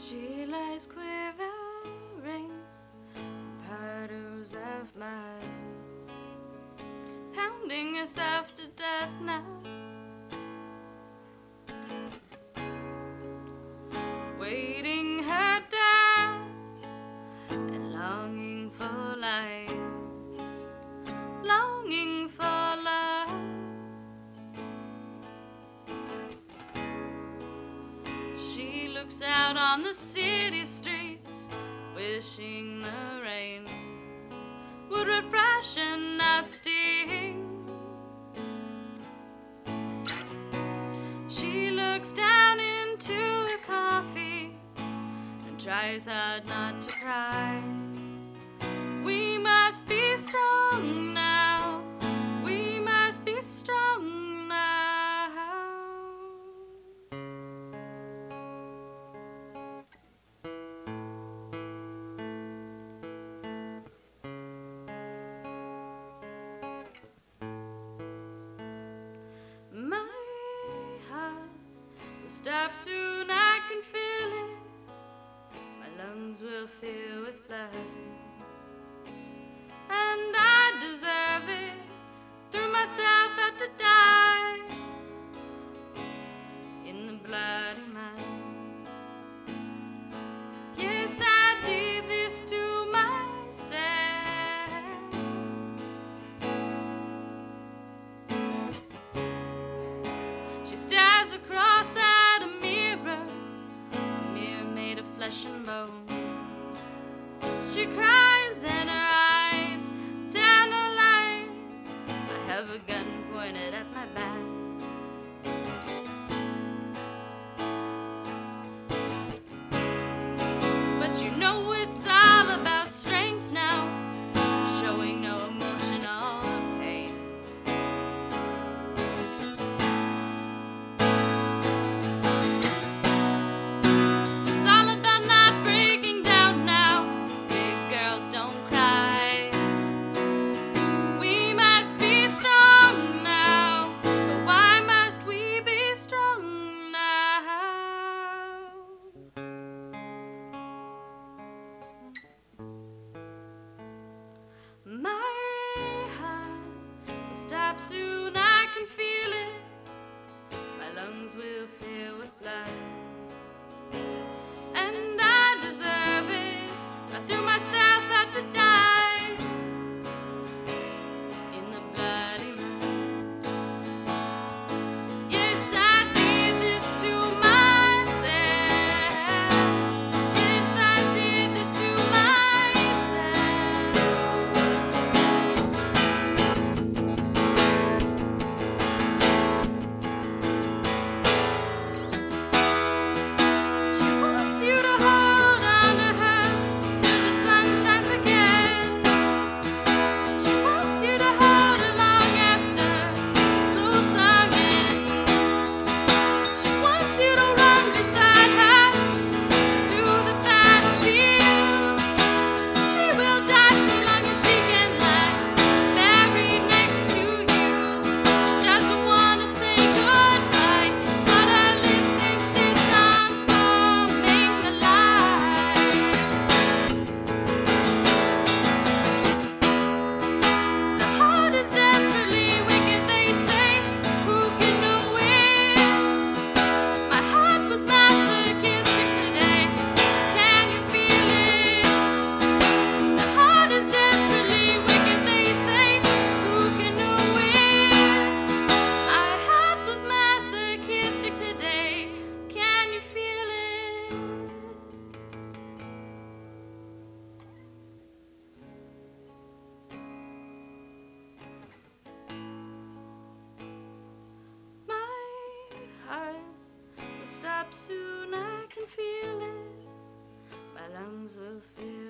She lies quivering, puddles of mud, pounding herself to death now, waiting her death and longing for life, longing for love. She looks out on the city streets, wishing the rain would refresh and not sting. She looks down into her coffee and tries hard not to cry. We must be strong now. We must be strong now. My heart will stop soon, I can feel it. My lungs will fill with blood, and I deserve it. Threw myself out to die in the bloody mud. Yes, I did this to myself. She stares across at a mirror made of flesh and bone. She cries and her eyes tantalize. I have a gun pointed at my back. But you know it's all about strength now, showing no emotional pain. It's all about not breaking down now. Big girls don't cry. We must be strong now. But why must we be strong now? My heart will stop soon, I can feel it. My lungs will fill with blood, and I deserve it. I threw myself out to die in the bloody mud. Yes, I did this to myself. Yes, I did this to She wants you to hold on to her till the sun shines again. She wants you to hold her long after the slow song ends. She wants you to run beside her to the battlefield. She will die so long as she can lie buried next to you. She doesn't want to say goodbye, but her lips insist on coming alive. The heart is desperately wicked, they say. Who can know it? My heart was masochistic today. Can you feel it? The heart is desperately wicked, they say. Who can know it? My heart was masochistic today. Can you feel it? My heart will stop soon, I can feel it. My lungs will fill